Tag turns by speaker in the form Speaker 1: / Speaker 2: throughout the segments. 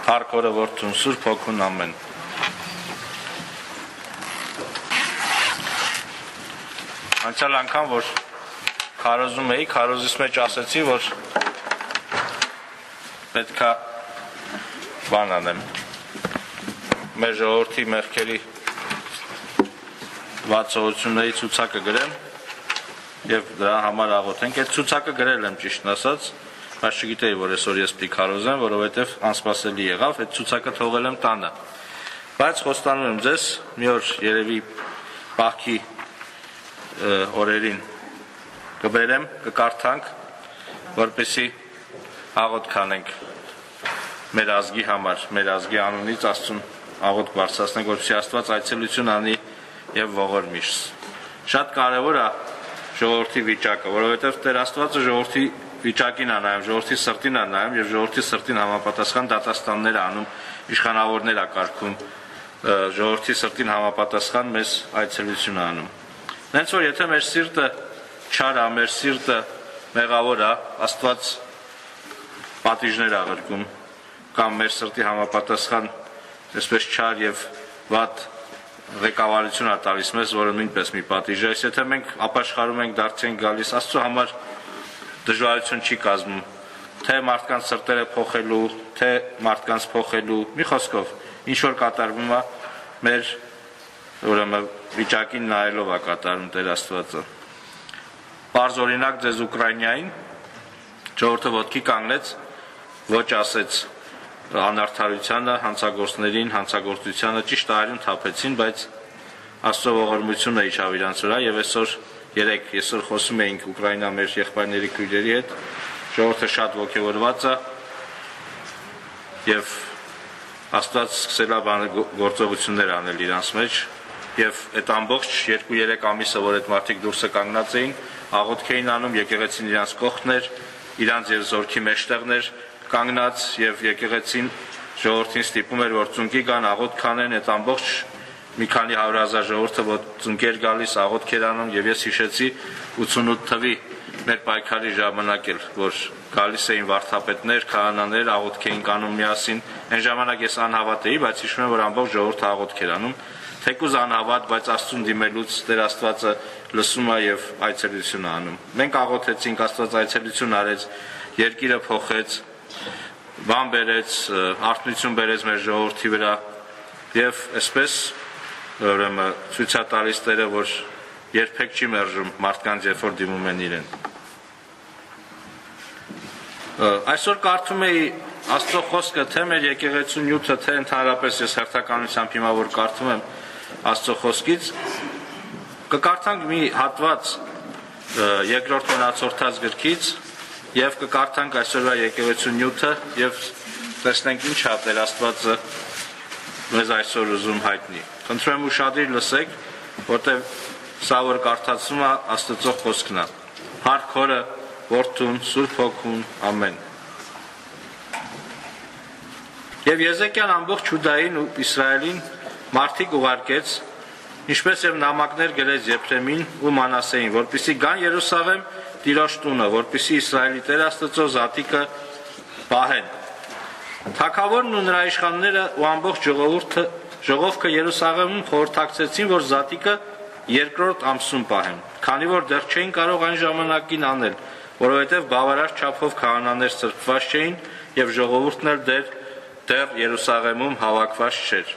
Speaker 1: Փառք օրը որդուն Սուրբ Հոգուն ամեն։ Անցյալ անգամ որ քարոզում էի, քարոզից մեջ ասեցի, որ պետքա բան անեմ։ Մեր ժողովրդի մեղքերի վատսողությունների ցուցակը գրեմ եւ դրա համար աղոթենք։ Այդ ցուցակը գրել եմ ճիշտն ասած, բայց չգիտեի, որ այսօր ես պիտի քարոզեմ, որովհետեւ անսպասելի եղավ, այդ ցուցակը թողել եմ տանը։ Բայց խոստանում եմ ձեզ, մի օր երևի Պահքի օրերին կբերեմ, կկարդանք, որպեսզի աղոթք կանենք մեր ազգի համար, մեր ազգի անունից Աստծուն աղոթք բարձրացնենք, որպեսզի Աստված այցելություն անի եւ ողորմի։ Շատ կարեւոր է ժողովրդի վիճակը, որովհետեւ Տեր Աստվածը ժողովրդի վիճակին է նայում, ժողովրդի սրտին է նայում եւ ժողովրդի սրտին համապատասխան դատաստաններ է անում, իշխանավորներ է կարգում, ժողովրդի սրտին համապատասխան մեզ այցելություն է անում։ Հենց որ եթե մեր սիրտը չար է, մեր սիրտը մեղավոր է, Աստված պատիժներ է ղրկում, կամ մեր սրտի համապատասխան այսպես չար եւ վատ ղեկավարություն է տալիս մեզ, որը նույնպես մի պատիժ է։ Եթե մենք ապաշխարում ենք, դարձենք գալիս, Աստծո համար դժվարություն չի կազմում, թե մարդկանց սրտերը փոխելու, թե մարդկանց փոխելու, մի խոսքով, ինչ որ կատարվում է, մեր ուրեմն վիճակին նայելով է կատարում Տեր Աստվածը։ Պարզ օրինակ ձեզ Ուկրաինային ժողովուրդը ոտքի կանգնեց, ոչ ասեց անարդարությանը, հանցագործներին, հանցագործությանը ճիշտ այրուն թափեցին, բայց Աստծո ողորմությունը իջավ իրանց վրա եւ այսօր խոսում էինք Ուկրաինա մեր եղբայրների քույրերի հետ, ժողովուրդը շատ ոգևորված է եւ Աստված սկսել է գործողություններ անել իրանց մեջ եւ այդ ամբողջ 2-3 ամիսը, որ այդ մարդիկ դուրսը կանգնած էին, աղոթք էին անում, եկեղեցին իրանց կողքներ, իրանց եւ զորքի մեջտեղներ կանգնած եւ եկեղեցին ժողովրդին ստիպում էր, որ ծունկի գան, աղոթք կանեն, այդ ամբողջ մի քանի 100,000 ժողովուրդը որ ծունկեր գալիս, աղոթքեր անում եւ ես հիշեցի 88 թվի մեր պայքարի ժամանակ էլ, որ գալիս էին վարդապետներ, քահանաներ, աղոթք էին կանում միասին։ Այն ժամանակ ես անհավատ էի, բայց հիշում եմ, որ ամբողջ ժողովուրդը աղոթքեր անում, թեկուզ անհավատ, բայց Աստծուն դիմելուց Տեր Աստվածը լսում է եւ այցելություն է անում։ Մենք աղոթեցինք, Աստված այցելություն արեց, երկիրը փոխեց, բան բերեց, արթնություն բերեց մեր ժողովրդի վրա եւ այսպես ուրեմն ցույց է տալիս Տերը, որ երբեք չի մերժում մարդկանց, երբ որ դիմում են իրեն։ Այսօր կարդում էի Աստծո խոսքը, թե մեր եկեղեցու նյութը, թե ընդհանրապես ես հերթականությամբ հիմա որ կարդում եմ Աստծո խոսքից, կկարդանք մի հատված երկրորդ մնացորդած գրքից եւ կկարդանք այսօրվա եկեղեցու նյութը եւ տեսնենք ինչ է Տեր Աստվածը մեզ այսօր ուզում հայտնի։ Խնդրում եմ ուշադիր լսեք, որտեղ սա որ կարդացում է Աստծո խոսքն է։ Փառք օրը որդուն Սուրբ Հոգուն ամեն։ Եվ Եզեկիան ամբողջ Յուդային ու Իսրայելին մարդիկ ուղարկեց, ինչպես եւ նամակներ գրեց Եփրեմին ու Մանասեին, որպեսզի գան Երուսաղեմ Տիրոջ տունը, որպեսզի Իսրայելի Տեր Աստծո զատիկը պահեն։ Թագավորն ու նրա իշխանները ու ամբողջ ժողովքը Երուսաղեմում խորհրդակցեցին, որ զատիկը երկրորդ ամսում պահեն, քանի որ դեռ չէին կարող այն ժամանակին անել, որովհետև բավարար չափով քահանաներ սրբված չէին եւ ժողովուրդն էլ դեռ Երուսաղեմում հավաքված չէր։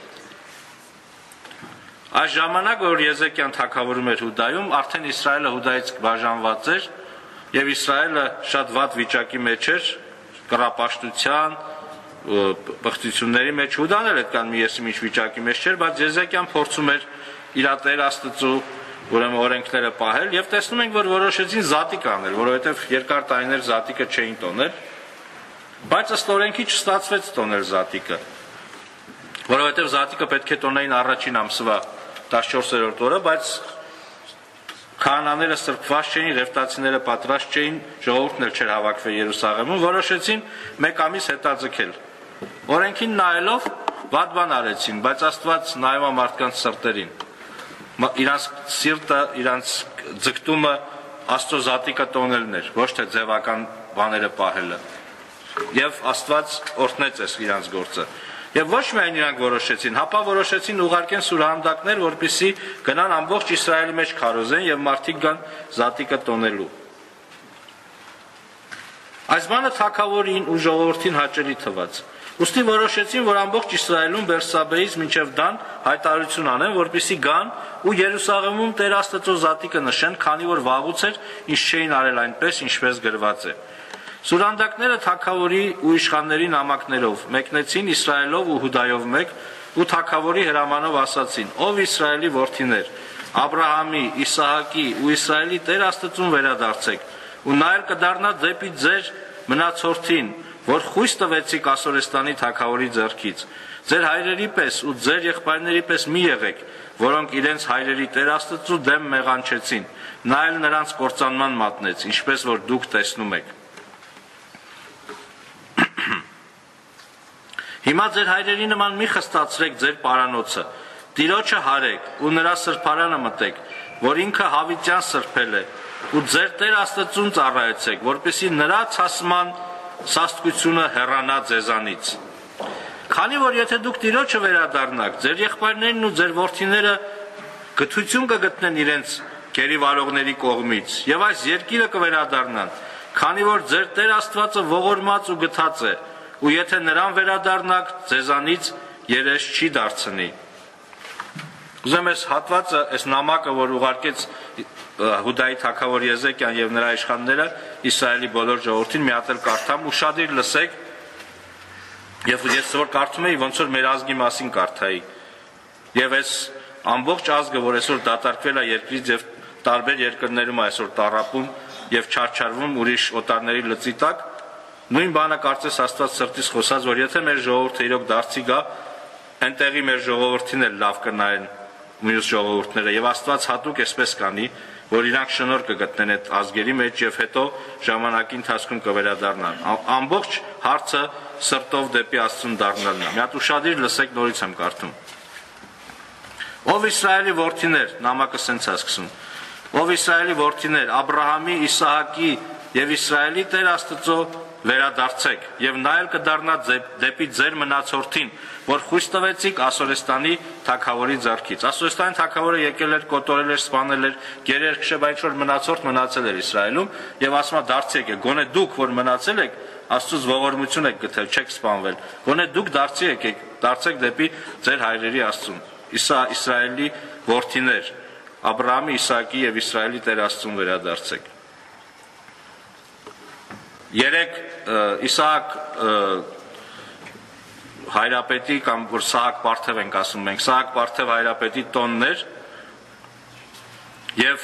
Speaker 1: Այս ժամանակ, որ Եզեկիան թագավորում էր Հուդայում, արդեն Իսրայելը Հուդայից բաժանված էր եւ Իսրայելը շատ վատ վիճակի մեջ էր, կռապաշտության բխտությունների մեջ, Հուդան էլ այդքան մի եսիմինչ վիճակի մեջ չէր, բայց Եզեկիան փորձում էր իր Տեր Աստծո ուրեմն օրենքները պահել եւ տեսնում ենք, որ որոշեցին զատիկ անել, որովհետեւ երկար տարիներ զատիկը չէին տոնել, բայց ըստ օրենքի չստացվեց տոնել զատիկը, որովհետեւ զատիկը պետք է տոնեին առաջին ամսվա 14-րդ օրը, բայց քահանաները սրբված չէին, ռևտացիները պատրաստ չէին, ժողովուրդն էլ չէր հավաքվել Երուսաղեմում, որոշեցին մեկ ամիս հետաձգել։ Օրենքին նայելով վատ բան արեցին, բայց Աստված նայում է մարդկանց սրտերին։ Իրանց սիրտը, իրանց ձգտումը Աստծո զատիկը տոնելն էր, ոչ թե ձևական բաները պահելը։ եւ Աստված օրհնեց իրանց գործը։ Եվ ոչ միայն իրանք որոշեցին, հապա որոշեցին ուղարկեն սուրհանդակներ, որպեսզի գնան ամբողջ Իսրայելի մեջ քարոզեն եւ մարդիկ գան զատիկը տոնելու։ Այս բանը թագավորին ու ժողովրդին հաճելի թվաց։ Ուստի որոշեցին, որ ամբողջ Իսրայելում Բերսաբեից մինչև Դան հայտարարություն անեն, որպեսզի գան ու Երուսաղեմում Տեր Աստծո զատիկը նշեն, քանի որ վաղուց էր, ինչ չէին արել այնպես, ինչպես գրված է։ Սուրհանդակները թագավորի ու իշխանների նամակներով մեկնեցին Իսրայելով ու Հուդայով մեկ ու թագավորի հրամանով ասացին. «Ով Իսրայելի որդիներ, Աբրահամի, Իսահակի ու Իսրայելի Տեր Աստծուն վերադարձեք, ու նա էլ կդառնա դեպի ձեր մնացորդին, որ խույս տվեցիք Ասորեստանի թագավորի ձեռքից։ Ձեր հայրերի պես ու ձեր եղբայրների պես մի եղեք, որոնք իրենց հայրերի Տեր Աստծու դեմ մեղանչեցին, նա էլ նրանց կործանման մատնեց, ինչպես որ դուք տեսնում եք։ Հիմա ձեր հայրերի նման մի խստացրեք ձեր պարանոցը, Տիրոջը հարեք ու նրա սրբարանը մտեք, որ ինքը հավիտյան սրբել է, ու ձեր Տեր Աստծուն ծառայեցեք, որպեսզի նրա ցասման սաստկությունը հեռանա ձեզանից։ Քանի որ եթե դուք Տիրոջը վերադառնաք, ձեր եղբայրներն ու ձեր որդիները գթություն կգտնեն իրենց գերիվարողների կողմից, եւ այս երկիրը կվերադառնան, քանի որ ձեր Տեր Աստվածը ողորմած ու գթած է, ու եթե նրան վերադառնաք, ձեզանից երես չի դարձնի»։ Ուզում ես հատվածը, այս նամակը, որ ուղարկեց Հուդայի թագավոր Եզեկիան եւ նրա իշխանները Իսրայելի բոլոր ժողովրդին մի հատ էլ կարդամ, ուշադիր լսեք, եւ ես որ կարդում էի, ոնց որ մեր ազգի մասին կարդայի։ Եվ այս ամբողջ ազգը, որ այսօր դատարկվել է երկրից եւ տարբեր երկրներում այսօր տառապում եւ չարչարվում ուրիշ օտարների լծի տակ, նույն բանը կարծես Աստված սրտից խոսած, որ եթե մեր ժողովուրդը իրոք դարձի գա, այնտեղի մեր ժողովրդին էլ լավ կնայեն մյուս ժողովուրդները եւ Աստված հատուկ այսպես կանի, որ իրանք շնորհ կգտնեն այդ ազգերի մեջ եւ հետո ժամանակի ընթացքում կվերադառնան։ Ամբողջ հարցը սրտով դեպի Աստծուն դառնալն է։ Մի հատ ուշադիր լսեք, նորից եմ կարդում։ Ով Իսրայելի որդիներ, նամակը սենց է սկսում։ Ով Իսրայելի որդիներ, Աբրահամի, Իսահակի եւ Իսրայելի Տեր Աստծո վերադարձեք, եւ նա էլ կդառնա դեպի ձեր մնացորդին, որ խույս տվեցիք Ասորեստանի թագավորի ձեռքից։ Ասորեստանի թագավորը եկել էր, կոտորել էր, սպանել էր, գերեր քշել, բայց որ մնացորդ մնացել էր Իսրայելում, եւ ասում է դարձեք, գոնե դուք որ մնացել եք, Աստծուց ողորմություն եք գտել, չեք սպանվել։ Գոնե դուք դարձի եկեք, դարձեք դեպի ձեր հայրերի Աստծուն։ Իսրայելի որդիներ, Աբրահամի, Իսահակի եւ Իսրայելի Տեր Աստծուն վերադարձեք։ Երեք Իսահակ հայրապետի կամ որ Սահակ Պարթև ենք ասում մենք, Սահակ Պարթև հայրապետի տոններ եւ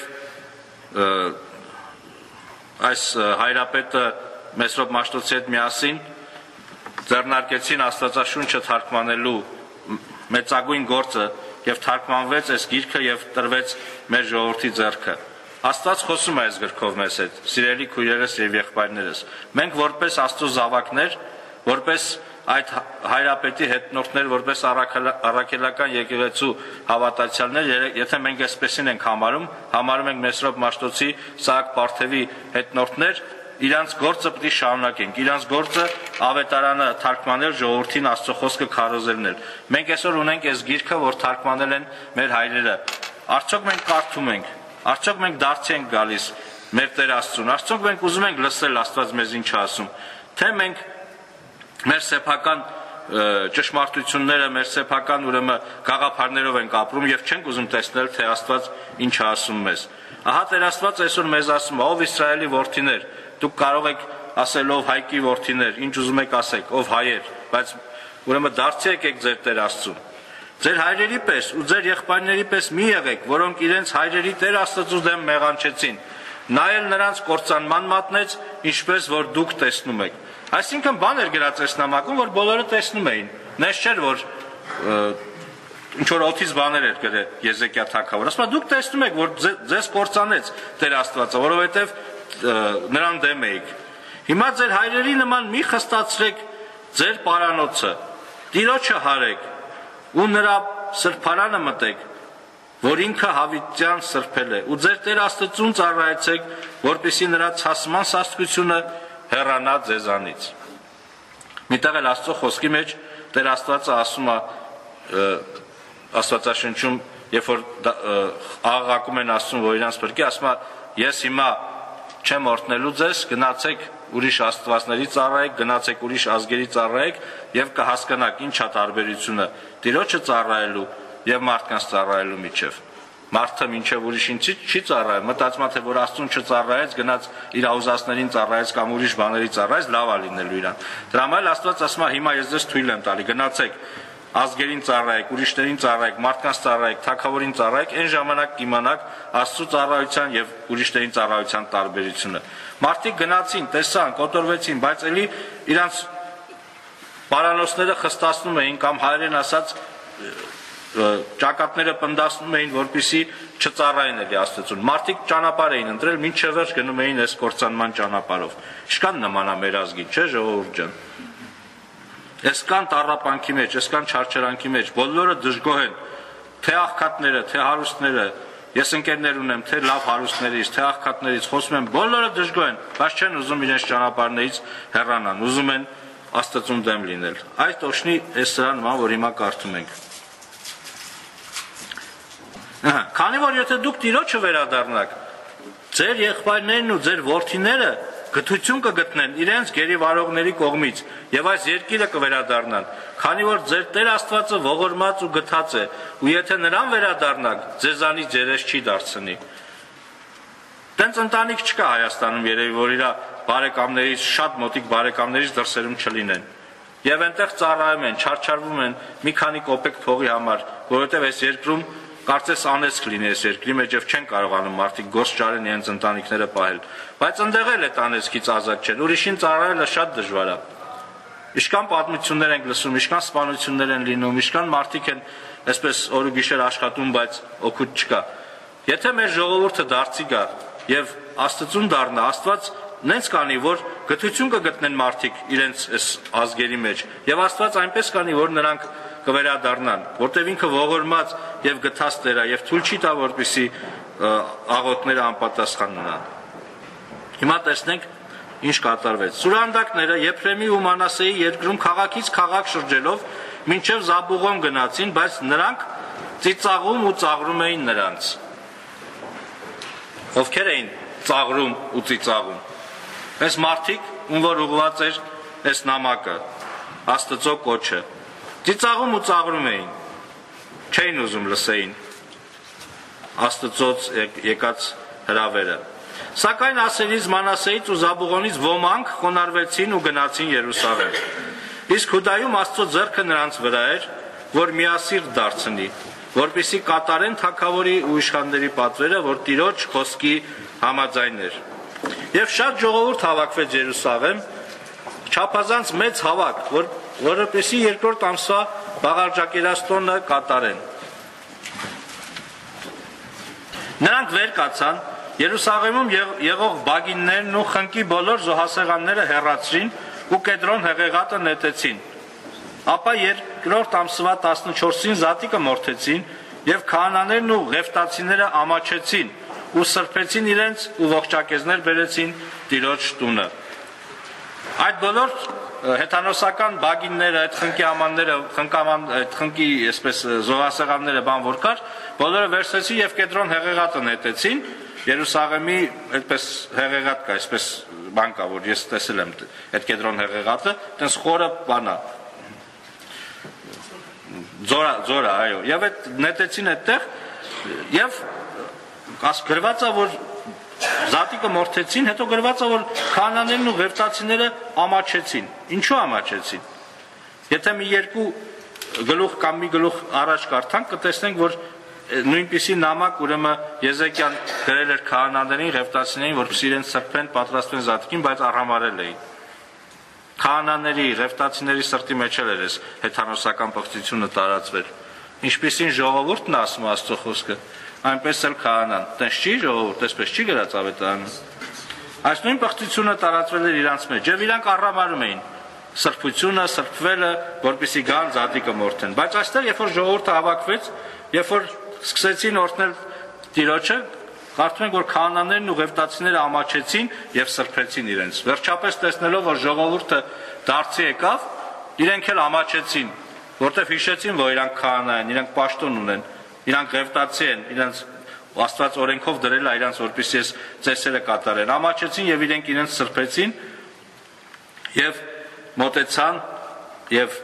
Speaker 1: այս հայրապետը Մեսրոպ Մաշտոցի հետ միասին ձեռնարկեցին Աստվածաշունչը թարգմանելու մեծագույն գործը եւ թարգմանվեց այս գիրքը եւ տրվեց մեր ժողովրդի ձեռքը։ Աստված խոսում է այս գրքով մեզ հետ, սիրելի քույրերս եւ եղբայրներս։ Մենք որպես Աստծո զավակներ, որպես այդ հայրապետի հետնորդներ, որպես առաքելական եկեղեցու հավատացյալներ, եթե մենք այսպեսին ենք համարում ենք Մեսրոպ Մաշտոցի, Սահակ Պարթևի հետնորդներ, իրանց գործը պետք է շարունակենք, իրանց գործը ավետարանը թարգմանել, ժողովրդին Աստծո խոսքը քարոզելն է։ Մենք այսօր ունենք այս գիրքը, որ թարգմանել են մեր հայրերը։ Արդյոք մենք կարդում ենք, արդյոք մենք դարձի ենք գալիս մեր Տեր Աստծուն, արդյոք մենք ուզում ենք լսել Աստված մեզ ինչ ասում, թե մենք մեր սեփական ճշմարտությունները, մեր սեփական ուրեմն գաղափարներով ենք ապրում եւ չենք ուզում տեսնել, թե Աստված ինչ է ասում մեզ։ Ահա Տեր Աստված այսօր մեզ ասում է. ով Իսրայելի որդիներ, դուք կարող եք ասել ով Հայկի որդիներ, ինչ ուզում եք ասեք, ով հայեր, բայց ուրեմն դարձի եկեք ձեր Տեր Աստծուն։ Ձեր հայրերի պես ու ձեր եղբայրների պես մի եղեք, որոնք իրենց հայրերի Տեր Աստծու դեմ մեղանչեցին։ Նա էլ նրանց կործանման մատնեց, ինչպես որ դուք տեսնում եք։ Այսինքն բան էր գրած այս նամակում, որ բոլորը տեսնում էին։ Նես չէր, որ ինչ որ օթից բաներ էր գրել Եզեկիա թագավորը։ Ասում է դուք տեսնում եք, որ ձեզ կործանեց Տեր Աստվածը, որովհետև նրան դեմ էիք։ Հիմա ձեր հայրերի նման մի խստացրեք ձեր պարանոցը, Տիրոջը հարեք ու նրա սրբարանը մտեք, որ ինքը հավիտյան սրբել է, ու ձեր Տեր Աստծուն ծառայեցեք, որպեսզի նրա ցասման սաստկությունը հեռանա ձեզանից։ Միտեղ էլ Աստծո խոսքի մեջ Տեր Աստվածը ասում է Աստվածաշնչում, երբ որ աղաղակում են Աստծուն, որ իրանց փրկի, ասում է ես հիմա չեմ օրհնելու ձեզ, գնացեք ուրիշ աստվածների ծառայեք, գնացեք ուրիշ ազգերի ծառայեք եւ կհասկանաք ինչ է տարբերությունը Տիրոջը ծառայելու եւ մարդկանց ծառայելու միջեւ։ Մարդը մինչև ուրիշին չի ծառայում, մտածում է թե որ Աստծուն չծառայեց, գնաց իր աուզասներին ծառայեց կամ ուրիշ բաների ծառայեց, լավ է լինելու իրան։ Դրա համար Աստված ասում է հիմա ես ձեզ թույլ եմ տալի, գնացեք ազգերին ծառայեք, ուրիշներին ծառայեք, մարդկանց ծառայեք, թագավորին ծառայեք, այն ժամանակ կիմանաք Աստծո ծառայության եւ ուրիշներին ծառայության տարբերությունը։ Մարդիկ գնացին, տեսան, կոտորվեցին, բայց ելի իրանց պարանոցները խստացնում էին կամ հայերեն ասած ճակատները պնդացնում էին, որպեսզի չծառայեն էլի Աստծուն։ Մարդիկ ճանապարհ էին ընտրել, մինչև վերջ գնում էին այս կործանման ճանապարհով։ Ինչքան նման է մեր ազգին, չէ՞ ժողովուրդ ջան։ Այսքան տառապանքի մեջ, այսքան չարչարանքի մեջ, բոլորը դժգոհ են, թե աղքատները, թե հարուստները, ես ընկերներ ունեմ, թե լավ հարուստներից, թե աղքատներից, խոսում եմ, բոլորը դժգոհ են, բայց չեն ուզում իրենց ճանապարհներից հեռանան, ուզում են Աստծուն դեմ լինել։ Այդ օշնի այս սրան նման, որ հիմա կարդում ենք։ Քանի որ եթե դուք Տիրոջը վերադառնաք, ձեր եղբայրներն ու ձեր որդիները գթություն կգտնեն իրենց գերիվարողների կողմից եւ այս երկիրը կվերադառնան, քանի որ ձեր Տեր Աստվածը ողորմած ու գթած է, ու եթե նրան վերադառնաք, ձեզանից երես չի դարձնի։ Տենց ընտանիք չկա Հայաստանում երևի, որ իր բարեկամներից շատ մոտիկ բարեկամներից դրսերում չլինեն։ Եվ այնտեղ ծառայում են, չարչարվում են մի քանի կոպեկ փողի համար, որովհետեւ այս երկրում կարծես անեցք լինի այս երկրի մեջ եւ չեն կարողանում մարդիկ գործ ճարեն իրենց ընտանիքները պահել, բայց ընդեղ էլ այդ անեցքից ազատ չեն, ուրիշին ծառայելը շատ դժվար է։ Ինչքան պատմություններ ենք լսում, ինչքան սպանություններ են լինում, ինչքան մարդիկ են այսպես օր ու գիշեր աշխատում, բայց օգուտ չկա։ Եթե մեր ժողովուրդը դարձի գա եւ Աստծուն դառնա, Աստված նենց կանի, որ գթություն կգտնեն մարդիկ իրենց այս ազգերի մեջ եւ Աստված այնպես կանի, որ նրանք կվերադառնան, որտեղ ինքը ողորմած եւ գթած Տեր է եւ թույլ չի տա, որպեսզի աղոթները անպատասխան մնան։ Հիմա տեսնենք ինչ կատարվեց։ Սուրանդակները Եփրեմի ու Մանասեի երկրում քաղաքից քաղաք շրջելով մինչև Զաբուղոն գնացին, բայց նրանք ծիծաղում ու ծաղրում էին նրանց։ Ովքեր էին ծաղրում ու ծիծաղում։ Այս մարդիկ, ում որ ուղղված էր այս նամակը, Աստծո կոչը, ծիծաղում ու ծաղրում էին, չէին ուզում լսեին Աստծոց եկած հրավերը։ Սակայն ասելից Մանասեից ու Զաբուղոնից ոմանք խոնարհվեցին ու գնացին Երուսաղեմ։ Իսկ Հուդայում Աստծո ձեռքը նրանց վրա էր, որ միասիրտ դարձնի, որպեսզի կատարեն թագավորի ու իշխանների պատվերը, որ Տիրոջ խոսքի համաձայն էր։ Եվ շատ ժողովուրդ հավաքվեց Երուսաղեմ, չափազանց մեծ հավաք, որպեսզի երկրորդ ամսվա բաղարջակերաստոնը կատարեն։ Նրանք վեր կացան, Երուսաղեմում եղող բագիններն ու խնկի բոլոր զոհասեղանները հեռացրին ու Կեդրոն հեղեղատը նետեցին։ Ապա երկրորդ ամսվա 14-ին զատիկը մորթեցին եւ քահանաներն ու ղևտացիները ամաչեցին ու սրբեցին իրենց ու ողջակեզներ բերեցին Տիրոջ տունը։ Այդ բոլոր հեթանոսական բագինները, այդ խնկի ամանները, այդ խնկի այսպես զոհասեղանները բան որ կար, բոլորը վերցրեցին եւ Կեդրոն հեղեղատը նետեցին։ Երուսաղեմի այդպես հեղեղատ կա, այսպես բան կա, որ ես տեսել եմ այդ Կեդրոն հեղեղատը, այդպես խորը բան է։ Ձորա, այո։ Եվ այդ նետեցին այդտեղ եւ գրված է, որ զատիկը մորթեցին, հետո գրված է, որ քահանաներն ու ղևտացիները ամաչեցին։ Ինչու ամաչեցին։ Եթե մի երկու գլուխ կամ մի գլուխ առաջ կարդանք, կտեսնենք, որ նույնպիսի նամակ ուրեմն Եզեկիան գրել էր քահանաներին, ղևտացիներին, որպեսզի իրենց սրբեն, պատրաստվեն զատիկին, բայց արհամարել էին։ Քահանաների, ղևտացիների սրտի մեջ էր այս հեթանոսական պղծությունը տարածվել։ Ինչպիսին ժողովուրդն ասում Աստծո խոսքը, այնպես էլ քահանան։ Տենց չի ժողովուրդ, այսպես չի գրած ավետարանում։ Այս նույն պղծությունը տարածվել էր իրանց մեջ, եւ իրանք առհամարում էին սրբությունը, սրբվելը, որպեսզի գան զատիկը մորթեն։ Բայց այստեղ, երբ որ ժողովուրդը հավաքվեց, երբ որ սկսեցին օրհնել Տիրոջը, կարծում ենք, որ քահանաներն ու ղևտացիները ամաչեցին եւ սրբեցին իրենց։ Վերջապես տեսնելով, որ ժողովուրդը դարձի եկավ, իրենք էլ ամաչեցին, որտեվ հիշեցին, որ իրանք քահանա են, իրանք պաշտոն ունեն, իրանք ղևտացի են, իրանք Աստված օրենքով դրել է իրանք, որպեսզի այս ծեսերը կատարեն, ամաչեցին եւ իրենք իրենց սրբեցին եւ մոտեցան եւ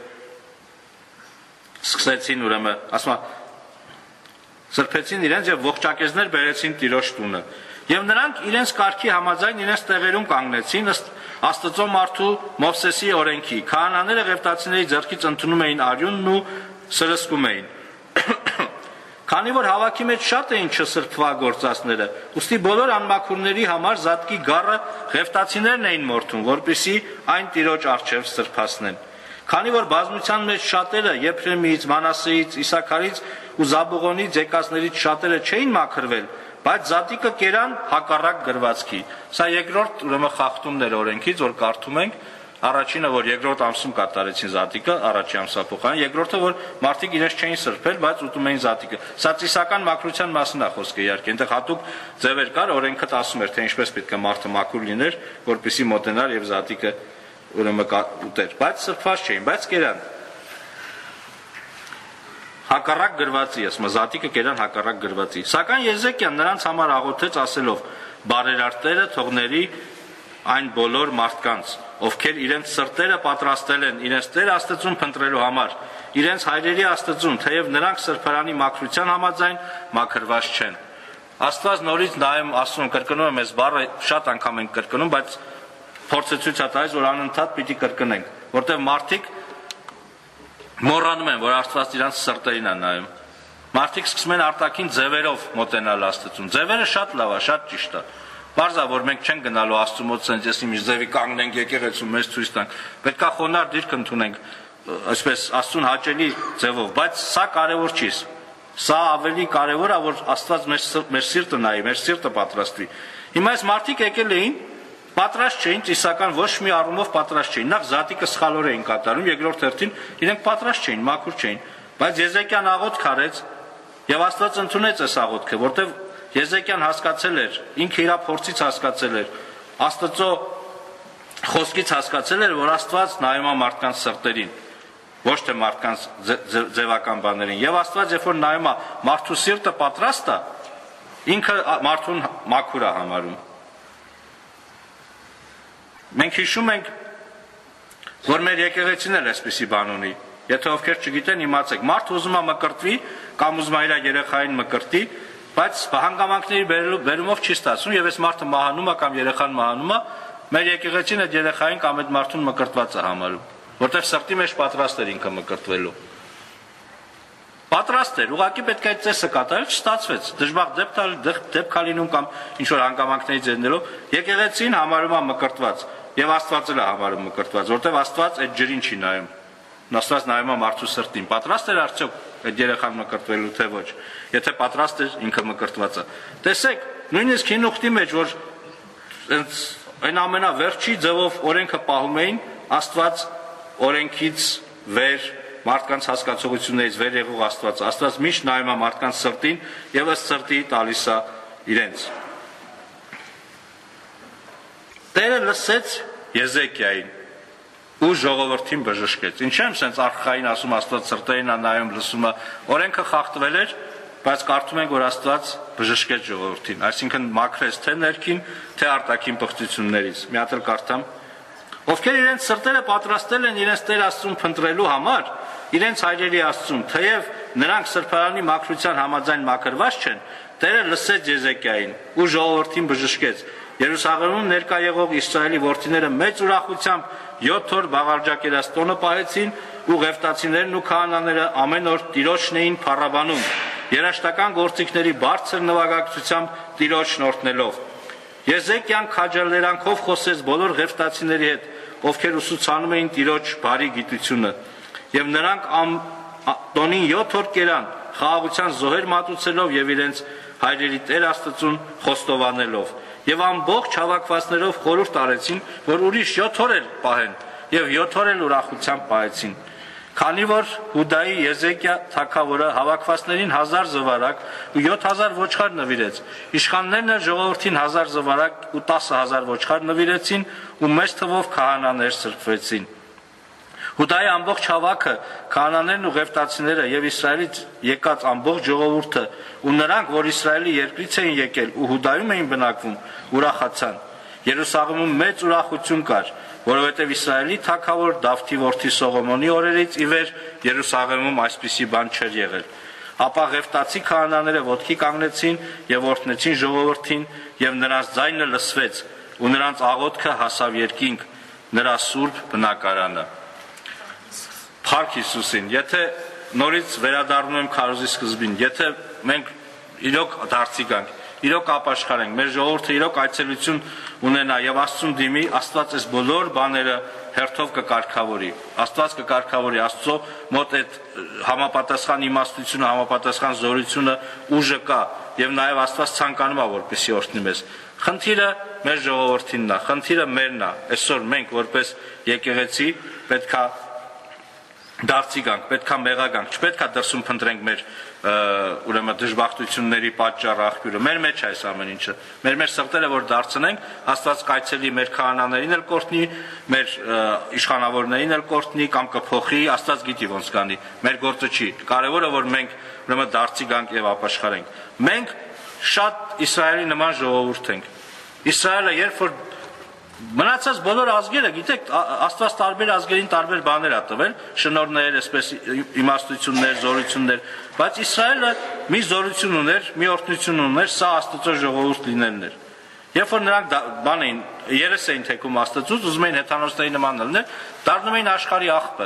Speaker 1: սկսեցին ուրեմն, ասում սրբեցին իրենց եւ ողջակեզներ բերեցին Տիրոջ տունը եւ նրանք իրենց կարգի համաձայն իրենց տեղերում կանգնեցին ըստ Աստծո մարդու Մովսեսի օրենքի քահանաները ղևտացիների ձեռքից ընդունում էին արյունն ու սրսկում էին Քանի որ հավաքի մեջ շատ էին չսրբվա գործածները ուստի բոլոր անմաքուրների համար զատկի գառը ղևտացիներն էին մորթում որպեսզի այն Տիրոջ առջև սրբացնեն Քանի որ բազմության մեջ շատերը Եփրեմից, Մանասեից, Իսաքարից ու Զաբուղոնից եկածներից շատերը չէին մաքրվել, բայց զատիկը կերան հակառակ գրվածքի։ Սա երկրորդ ուրեմն խախտումն էր օրենքից, որ կարդում ենք, առաջինը որ երկրորդ ամսում կատարեցին զատիկը, առաջի ամսափոխային, երկրորդը որ մարդիկ իրենց չէին սրբել, բայց ուտում էին զատիկը։ Սա ծիսական մաքրության մասին է խոսքը իհարկե, այնտեղ հատուկ ձևեր կար, օրենքը ասում էր, թե ինչպես պետք է մարդը մաքուր լիներ, որպեսզի մոտենար եւ զատիկը ուրեմն ուտեր, բայց սրբված չէին, բայց կերան հակառակ գրվածի, ասում զատիկը կերան հակառակ գրվածի։ Սակայն Եզեկիան նրանց համար աղոթեց ասելով. բարերարտերը թողների այն բոլոր մարդկանց, ովքեր իրենց սրտերը պատրաստել են իրենց Տեր Աստծուն փնտրելու համար, իրենց հայրերի Աստծուն, թեև նրանք սրբարանի մաքրության համաձայն մաքրված չեն։ Աստված նորից նայում ասում կրկնում եմ այս բառը շատ անգամ ենք կրկնում, բայց փորձը ցույց է տալիս, որ անընդհատ պիտի կրկնենք, որտեղ մարդիկ մոռանում են, որ Աստված իրանց սրտերին է նայում։ Մարդիկ սկսում են արտաքին ձևերով մոտենալ Աստծուն։ Ձևերը շատ լավ է, շատ ճիշտ է։ Բարձ է, որ մենք չենք գնալու Աստծու մոտ սենց մի ձևի կանգնենք եկեղեցու մեզ ցույց տանք։ Պետք է խոնարհ դիրք ընդունենք, այսպես Աստծուն հաճելի ձևով, բայց սա կարևոր չի։ Սա ավելի կարևոր է, որ Աստված մեր սիրտը նայի, մեր սիրտը պատրաստվի։ Հիմա այս մարդիկ եկել էին Պատրաստ չէին, ծիսական ոչ մի առումով պատրաստ չէին։ Նախ զատիկը սխալոր էին կատարում, երկրորդ հերթին իրենք պատրաստ չէին, մաքուր չէին։ Բայց Եզեկիան աղոթք արեց եւ Աստված ընդունեց այս աղոթքը, որտեւ Եզեկիան հասկացել էր, ինքը իր փորձից հասկացել էր, Աստծո խոսքից հասկացել էր, որ Աստված նայում է մարդկանց սրտերին, ոչ թե մարդկանց ձևական բաներին։ Եվ Աստված, երբ որ նայում է մարդու սիրտը պատրաստ է, ինքը մարդուն մաքուր է համարում։ Մենք հիշում ենք, որ մեր եկեղեցին էլ այսպիսի բան ունի։ Եթե ովքեր չգիտեն, իմացեք, մարդը ուզում է մկրտվի կամ ուզում է իր երեխային մկրտի, բայց հանգամանքների բերումով չի ստացվում եւ այս մարդը մահանում է կամ երեխան մահանում է, մեր եկեղեցին այդ երեխային կամ այդ մարդուն մկրտված է համարում, որտեղ սրտի մեջ պատրաստ էր ինքը մկրտվելու։ Պատրաստ էր, ուղղակի պետք է այդ ծեսը կատարել, չստացվեց։ Դժբախտ դեպք է լինում կամ ինչ որ հանգամանքներից ելնելով, եկեղեցին համարում է մկրտված եւ Աստված էլ է համարում մկրտված, որտեղ Աստված այդ ջրին չի նայում։ Աստված նայում է մարդու սրտին։ Պատրաստ էր արդյոք այդ երեխան մկրտվելու թե ոչ։ Եթե պատրաստ էր, ինքը մկրտված է։ Տեսեք, նույնիսկ հին ուխտի մեջ, որ այն ամենավերջի ձևով օրենքը պահում էին, Աստված օրենքից վեր մարդկանց հասկացողություններից վեր եղող Աստված միշտ նայում է մարդկանց սրտին եւ ըստ սրտի տալիս է իրենց։ Տերը լսեց Եզեկիային ու ժողովրդին բժշկեց։ Ինչ եմ սենց արխային ասում Աստված սրտերին է նայում, լսում է, օրենքը խախտվել էր, բայց կարդում ենք, որ Աստված բժշկեց ժողովրդին, այսինքն մաքրեց թե ներքին, թե արտաքին պղծություններից։ Մի հատ էլ կարդամ. Ովքեր իրենց սրտերը պատրաստել են իրենց Տեր Աստծուն փնտրելու համար, իրենց հայրերի Աստծուն, թեև նրանք սրբարանի մաքրության համաձայն մաքրված չեն, Տերը լսեց Եզեկիային ու ժողովրդին բժշկեց։ Երուսաղեմում ներկա եղող Իսրայելի որդիները մեծ ուրախությամբ 7 օր բաղարջակերած տոնը պահեցին ու ղևտացիներն ու քահանաները ամեն օր Տիրոջն էին փառաբանում, երաշտական գործիքների բարձր նվագակցությամբ Տիրոջ շնորհտնելով։ Եզեկիան քաջալերանքով խոսեց բոլոր ղևտացիների հետ, ովքեր ուսուցանում էին Տիրոջ բարի գիտությունը, եւ նրանք տոնին 7 օր կերան, խաղաղության զոհեր մատուցելով եւ իրենց հայրերի Տեր Աստծուն խոստովանելով։ Եվ ամբողջ հավաքվածներով խորհուրդ արեցին, որ ուրիշ 7 օր էլ պահեն, եւ 7 օր էլ ուրախությամբ պահեցին։ Քանի որ Հուդայի Եզեկիա թագավորը հավաքվածներին 1000 զվարակ ու 7000 ոչխար նվիրեց, իշխաններն էլ ժողովրդին 1000 զվարակ ու 10000 ոչխար նվիրեցին ու մեծ թվով քահանաներ սրբվեցին։ Հուդայի ամբողջ հավաքը, քահանաներն ու ղևտացիները եւ Իսրայելից եկած ամբողջ ժողովուրդը ու նրանք, որ Իսրայելի երկրից էին եկել ու Հուդայում էին բնակվում, ուրախացան։ Երուսաղեմում մեծ ուրախություն կար, որովհետև Իսրայելի թագավոր Դավթի որդի Սողոմոնի օրերից ի վեր Երուսաղեմում այսպիսի բան չէր եղել։ Ապա ղևտացի քահանաները ոտքի կանգնեցին եւ օրհնեցին ժողովրդին եւ նրանց ձայնը լսվեց ու նրանց աղոթքը հասավ երկինք նրա սուրբ բնակարանը։ Փառք Հիսուսին, եթե նորից վերադառնում եմ քարոզի սկզբին, եթե մենք իրոք դարձի գանք, իրոք ապաշխարենք, մեր ժողովուրդը իրոք այցելություն ունենա եւ Աստծուն դիմի, Աստված այս բոլոր բաները հերթով կկարգավորի։ Աստված կկարգավորի, Աստծո մոտ այդ համապատասխան իմաստությունը, համապատասխան զորությունը, ուժը կա եւ նաեւ Աստված ցանկանում է որպեսզի օրհնի մեզ։ Խնդիրը մեր ժողովրդինն է, խնդիրը մերն է։ Այսօր մենք որպես եկեղեցի պետքա դարձի գանք, պետքա մեղա գանք, չպետքա դրսում փնտրենք մեր ուրեմն դժբախտությունների պատճառ աղբյուրը։ Մեր մեջ է այս ամեն ինչը։ Մեր սրտերը որ դարձնենք, Աստված կայցելի մեր քահանաներին էլ կորտնի, մեր իշխանավորներին էլ կորտնի կամ կփոխի, Աստված գիտի ոնց կանի։ Մեր գործը չի։ Կարևորը որ մենք ուրեմն դարձի գանք եւ ապաշխարենք։ Մենք շատ Իսրայելի նման ժողովուրդ ենք։ Իսրայելը երբ որ մնացած բոլոր ազգերը, գիտեք, Աստված տարբեր ազգերին տարբեր բաներ ա տվել, շնորհներ, այսպես իմաստություններ, զորություններ, բայց Իսրայելը մի զորություն ուներ, մի օրհնություն ուներ, սա Աստծո ժողովուրդ լինելն էր։ Երբ որ նրանք բան էին, երես էին թեքում Աստծուց, ուզում էին հեթանոսների նման լինել, դառնում էին աշխարհի աղբը։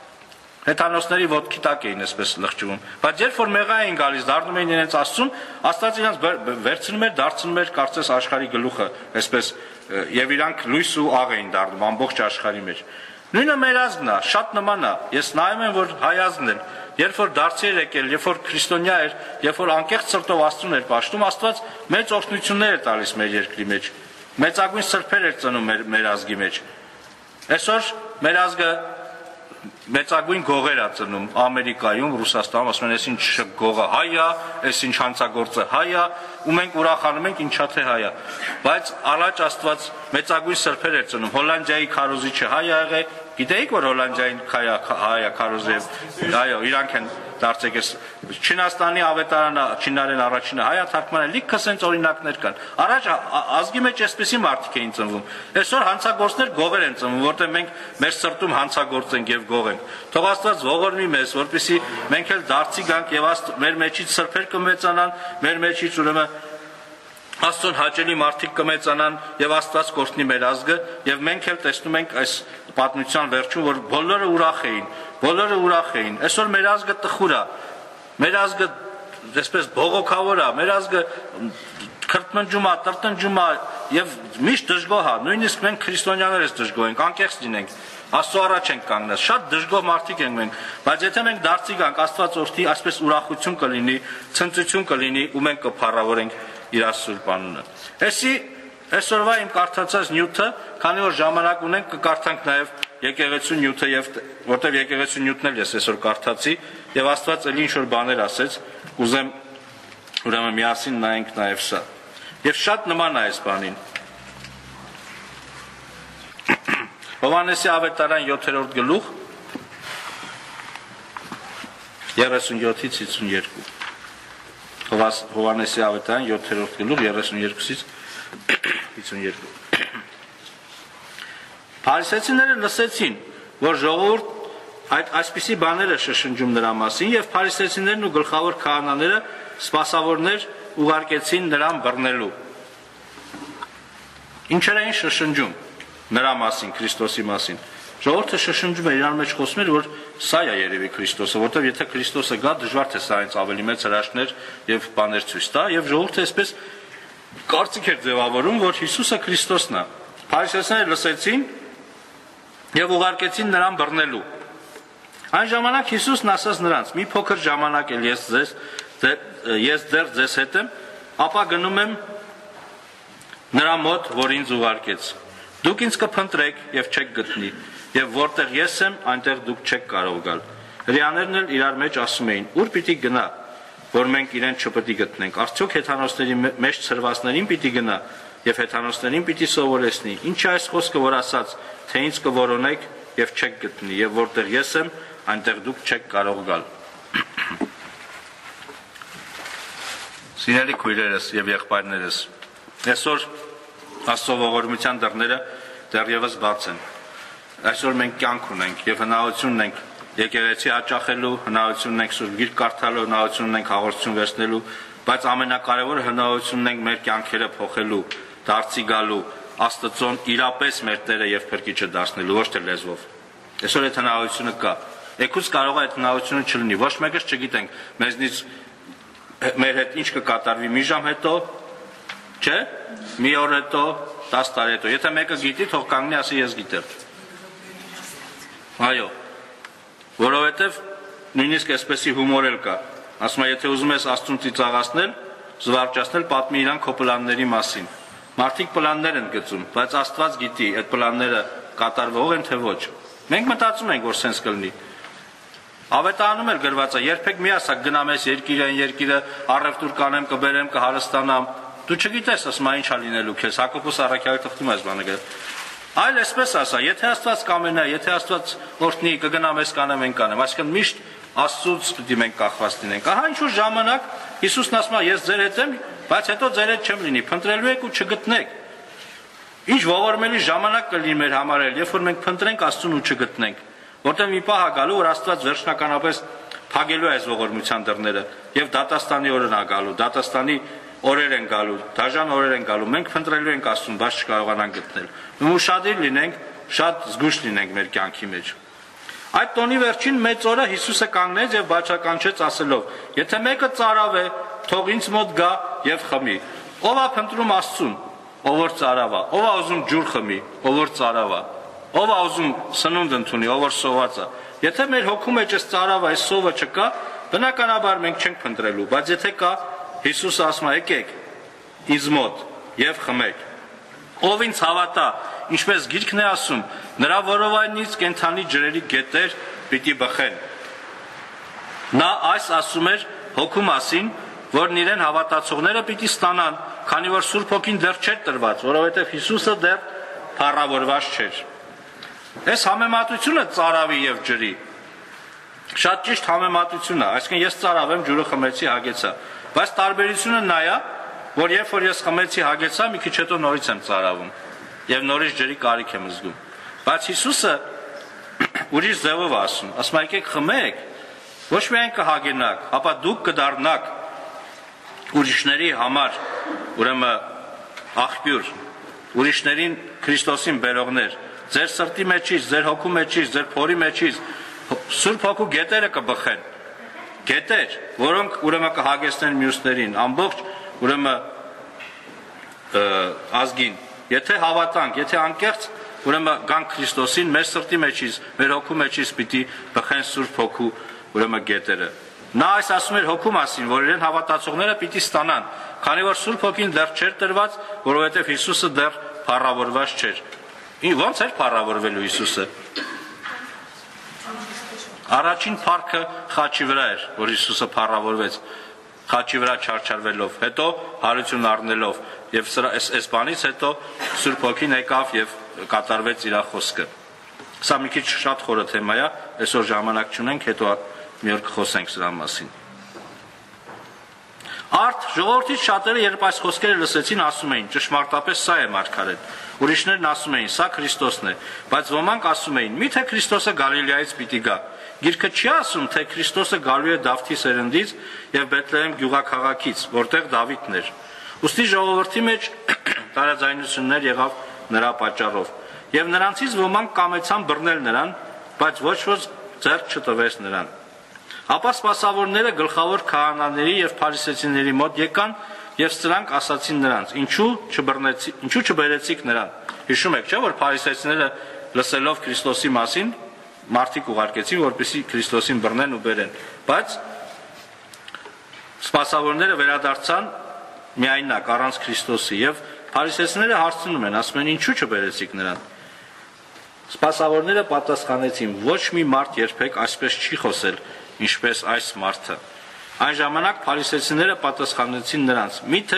Speaker 1: Հեթանոսների ոտքի տակ էին այսպես լղջվում։ Բայց երբ որ մեղա էին գալիս, դառնում էին իրենց Աստծուն, Աստված իրենց վերցնում էր, դարձնում էր կարծես աշխարհի գլուխը, այսպես եւ իրանք լույս ու աղ էին դառնում ամբողջ աշխարհի մեջ։ Նույնը մեր ազգն է, շատ նման է։ Ես նայում եմ որ հայ ազգն է, երբ որ դարձի էր եկել, երբ որ քրիստոնյա էր, երբ որ անկեղծ սրտով Աստծուն էր պաշտում, Աստված մեծ օրհնություններ է տալիս մեր երկրի մեջ։ Մեծագույն սրբեր էր ծնում մեր ազգի մեջ։ Այսօր մեր ազգը մեծագույն գողեր է ծնում Ամերիկայում, Ռուսաստանում, ասում են, այս ինչ գողը հայ է, այս ինչ հանցագործը հայ է, ու մենք ուրախանում ենք ինչա թե հայ է։ Բայց առաջ Աստված մեծագույն սրբեր էր ծնում։ Հոլանդիայի քարոզիչը հայ է եղել, գիտեիք որ Հոլանդիային հայ է քարոզը, այո, իրանք են դարձել այս Չինաստանի ավետարանը, չինարեն առաջինը հայ թարգմանել, լիքը sense օրինակներ կան։ Առաջ ազգի մեջ այսպեսի մարդիկ էին ծնվում։ Այսօր հանցագործներ գողեր են ծնվում, որտեղ մենք մեր սրտում հանցագործ ենք եւ գող ենք։ Թող Աստված ողորմի մեզ, որպեսզի մենք էլ դարձի գանք եւ մեր մեջից սրբեր կմեծանան, մեր մեջից ուրեմն Աստծուն հաճելի մարդիկ կմեծանան եւ Աստված կօրհնի մեր ազգը եւ մենք էլ տեսնում ենք այս պատմության վերջում որ բոլորը ուրախ էին։ Այսօր մեր ազգը տխուր է, մեր ազգը այսպես բողոքավոր է, մեր ազգը քրտնջում է, տրտնջում է եւ միշտ դժգոհ է։ Նույնիսկ մենք քրիստոնյաներս դժգոհ ենք, անկեղծ լինենք։ Աստծո առաջ ենք կանգնած, շատ դժգոհ մարդիկ ենք մենք, բայց եթե մենք դարձի գանք, Աստված օրհնի, այսպես ուրախություն կլինի, ցնծություն կլինի ու մենք կփառավորենք իր Սուրբ անունը։ Այսօրվա իմ կարդացած նյութը, քանի որ ժամանակ ունենք, կկարդանք նաև եկեղեցու նյութը եւ որտեւ եկեղեցու նյութն էլ ես այսօր կարդացի եւ Աստված ելի ինչ որ բաներ ասեց, կուզեմ ուրեմն միասին նայենք նաև սա։ Եվ շատ նման է այս բանին։ Հովհաննեսի ավետարան 7-րդ գլուխ 37-ից 52 Հովհաննեսի ավետարան 7-րդ գլուխ 32-ից 52 Փարիսեցիները լսեցին, որ ժողովուրդ այսպիսի բաներ է շշնջում նրա մասին եւ փարիսեցիներն ու գլխավոր քահանաները սպասավորներ ուղարկեցին նրան բռնելու։ Ինչեր էին շշնջում նրա մասին, Քրիստոսի մասին։ Ժողովուրդը շշնջում էր, իրար մեջ խոսում էր, որ սա է երևի Քրիստոսը, որտեղ եթե Քրիստոսը գա, դժվար թե սրանից ավելի մեծ հրաշքներ եւ բաներ ցույց տա, եւ ժողովուրդը այսպես կարծիք էր ձևավորում, որ Հիսուսը Քրիստոսն է։ Փարիսեցիները լսեցին եւ ուղարկեցին նրան բռնելու։ Այն ժամանակ Հիսուսն ասաց նրանց. «Մի փոքր ժամանակ էլ ես դեռ ձեզ հետ եմ, ապա գնում եմ նրա մոտ, որ ինձ ուղարկեց։ Դուք ինձ կփնտրեք եւ չեք գտնի, եւ որտեղ ես եմ, այնտեղ դուք չեք կարող գալ»։ Հրեաներն էլ իրար մեջ ասում էին. «Ուր պիտի գնա, որ մենք իրեն չպետք գտնենք։ Արդյոք հեթանոսների մեջ ցրվածներին պիտի գնա եւ հեթանոսներին պիտի սովորեցնի։ Ինչ է այս խոսքը, որ ասաց, թե ինձ կորոնեք եւ չեք գտնի, եւ որտեղ ես եմ, այնտեղ դուք չեք կարող գալ։ Սիրելի քույրերս եւ եղբայրներս, այսօր Աստծո ողորմության դռները դեռևս բաց են։ Այսօր մենք կյանք ունենք եւ հնարավորություն ունենք եկեղեցի հաճախելու, հնարավորություն ունենք Սուրբ Գիրք կարդալու, հնարավորություն ունենք հաղորդություն վերցնելու, բայց ամենակարևորը հնարավորություն ունենք մեր կյանքերը փոխելու, դարձի գալու, Աստծուն իրապես մեր Տերը եւ Փրկիչը դարձնելու, ոչ թե լեզվով։ Այսօր այդ հնարավորությունը կա։ Եկուս կարող է այդ հնարավորությունը չլինի, ոչ մեկս չգիտենք մեզնից մեր հետ ինչ կկատարվի մի ժամ հետո, չէ՞, մի օր հետո, 10 տարի հետո։ Եթե մեկը գիտի, թող կանգնի, ասի ես գիտեմ։ Այո, որովհետև նույնիսկ այսպեսի հումոր էլ կա։ Ասում է, եթե ուզում ես Աստծուն ծիծաղացնել, զվարճացնել, պատմի իրան քո պլանների մասին։ Մարդիկ պլաններ են գծում, բայց Աստված գիտի, այդ պլանները կատարվող են թե ոչ։ Մենք մտածում ենք, որ սենց կլինի։ Ավետարանում էլ գրված է, երբեք մի ասա գնամ ես երկիրը, առևտուր կանեմ, կբերեմ, կհարստանամ։ Դու չգիտես, ասում է, ինչա լինելու քեզ, Հակոբոս առաքյալը թղթում է այս բանը գրել։ Այլ այսպես ասա, եթե Աստված կամենա, եթե Աստված օրհնի, կգնամ ես կանեմ, են կանեմ, այսինքն միշտ Աստծուց պիտի մենք կախված լինենք։ Ահա ինչ-որ ժամանակ Հիսուսն ասում է, ես ձեր հետ եմ, բայց հետո ձեր հետ չեմ լինի, փնտրելու եք ու չգտնեք։ Ինչ ողորմելի ժամանակ կլինի մեր համար էլ, երբ որ մենք փնտրենք Աստծուն ու չգտնենք, որտեղ մի պահ է գալու, որ Աստված վերջնականապես փակելու է այս ողորմության դռները եւ դատաստանի օրն է գալու, դատաստանի օրեր են գալու, դաժան օրեր են գալու, մենք փնտրելու ենք Աստծուն, բայց չկարողանանք գտնել։ Ուշադիր լինենք, շատ զգույշ լինենք մեր կյանքի մեջ։ Այդ տոնի վերջին մեծ օրը Հիսուսը կանգնեց եւ բացականչեց ասելով. Եթե մեկը ծարավ է, թող ինձ մոտ գա եւ խմի։ Ով է փնտրում Աստծուն, ով որ ծարավ է, ով է ուզում ջուր խմի, ով որ ծարավ է, ով է ուզում սնունդ ընդունի, ով որ սոված է։ Եթե մեր հոգու մեջ այս ծարավը, այս սովը չկա, բնականաբար մենք չենք փնտրելու, բայց եթե կա, Հիսուսը ասում է, եկեք ինձ մոտ եւ խմեք։ Ով ինձ հավատա, ինչպես Գիրքն է ասում, նրա որովայնից կենդանի ջրերի գետեր պիտի բխեն։ Նա այս ասում էր հոգու մասին, որն իրեն հավատացողները պիտի ստանան, քանի որ Սուրբ Հոգին դեռ չէր տրված, որովհետև Հիսուսը դեռ փառավորված չէր։ Այս համեմատությունը ծարավի եւ ջրի շատ ճիշտ համեմատություն է, այսինքն ես ծարավ եմ, ջուրը խմեցի, հագեցա, բայց տարբերությունը նա է, որ երբ որ ես խմեցի, հագեցա, մի քիչ հետո նորից եմ ծարավում եւ նորից ջրի կարիք եմ զգում։ Բայց Հիսուսը ուրիշ ձևով ասում, ասում է եկեք խմեք, ոչ միայն կհագենաք, ապա դուք կդառնաք ուրիշների համար, ուրեմն աղբյուր, ուրիշներին Քրիստոսին բերողներ, ձեր սրտի մեջից, ձեր հոգու մեջից, ձեր փորի մեջից Սուրբ Հոգու գետերը կբխեն, գետեր, որոնք ուրեմն կհագեցնեն մյուսներին, ամբողջ ուրեմն ազգին, եթե հավատանք, եթե անկեղծ, ուրեմն գանք Քրիստոսին, մեր սրտի մեջից, մեր հոգու մեջից պիտի բխեն Սուրբ Հոգու ուրեմն գետերը։ Նա այս ասում էր հոգու մասին, որ իրեն հավատացողները պիտի ստանան, քանի որ Սուրբ Հոգին դեռ չէր տրված, որովհետև Հիսուսը դեռ փառավորված չէր։ Ո՞նց էր փառավորվելու Հիսուսը։ Առաջին փառքը խաչի վրա էր, որ Հիսուսը փառավորվեց, խաչի վրա չարչարվելով, հետո հարություն առնելով, եւ այս բանից հետո Սուրբ Հոգին եկավ եւ կատարվեց իր խոսքը։ Սա մի քիչ շատ խորը թեմա է, այսօր ժամանակ չունենք, հետո մի օր կխոսենք սրա մասին։ Արդ ժողովրդից շատերը, երբ այս խոսքերը լսեցին, ասում էին, ճշմարտապես սա է մարգարեն։ Ուրիշներն ասում էին, սա Քրիստոսն է, բայց ոմանք ասում էին, միթե Քրիստոսը Գալիլեայից պիտի գա։ Գիրքը չի ասում, թե Քրիստոսը գալու է Դավթի սերնդից եւ Բեթլեհեմ գյուղաքաղաքից, որտեղ Դավիթն էր։ Ուստի ժողովրդի մեջ տարաձայնություններ եղավ նրա պատճառով, եւ նրանցից ոմանք կամեցան բռնել նրան, բայց ոչ ոք ձեռք չտվեց նրան։ Ապա սպասավորները գլխավոր քահանաների եւ փարիսեցիների մոտ եկան եւ սրանք ասացին նրանց. Ինչու չբերեցիք նրան։ Հիշում եք, չէ՞, որ փարիսեցիները լսելով Քրիստոսի մասին մարդիկ ուղարկեցին, որպեսզի Քրիստոսին բռնեն ու բերեն, բայց սպասավորները վերադարձան միայնակ առանց Քրիստոսի եւ փարիսեցիները հարցնում են, ասում են, ինչու չբերեցիք նրան։ Սպասավորները պատասխանեցին. ոչ մի մարդ երբեք այսպես չի խոսել, ինչպես այս մարդը։ Այն ժամանակ փարիսեցիները պատասխանեցին նրանց. միթե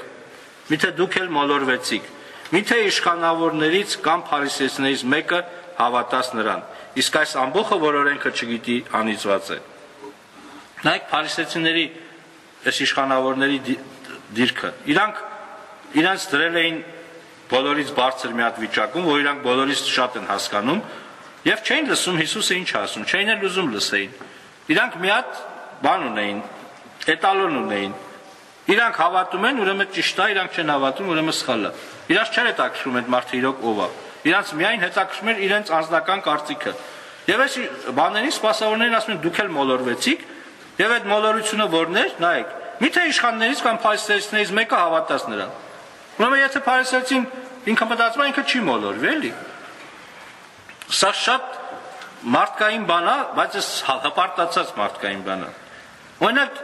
Speaker 1: դուք էլ մոլորվեցիք, միթե իշխանավորներից կամ փարիսեցիներից մեկը հավատաց նրան։ Իսկ այս ամբողջը, որ օրենքը չգիտի, անիծված է։ Նայեք փարիսեցիների այս իշխանավորների դիրքը։ Իրանց դրել էին բոլորից բարձր մի հատ վիճակում, որ իրանք բոլորից շատ են հասկանում եւ չէին լսում Հիսուսը ինչ ասում, չէին էլ ուզում լսեին։ Իրանք մի հատ բան ունեին, էտալոն ունեին։ Իրանք հավատում են, ուրեմն ճիշտ է, իրանք չեն հավատում, ուրեմն սխալ է։ Իրանք չեր հետաքրքրում այդ մարդը իրոք ով է։ Իրանք միայն հետաքրքրում էր իրենց անձնական կարծիքը։ Եվ այս բաներին սպասավորներին ասում են դուք էլ մոլորվեցիք, եւ այդ մոլորությունը որն էր, նայեք, միթե իշխաններից կամ փարիսեցիներից մեկը հավատաց նրան։ Ուրեմն եթե փարիսեցին ինքը մտածում է ինքը չի մոլորվի, էլի։ Սա շատ մարդկային բան է, բայց այս հպարտացած մարդկային բան է։ Օրինակ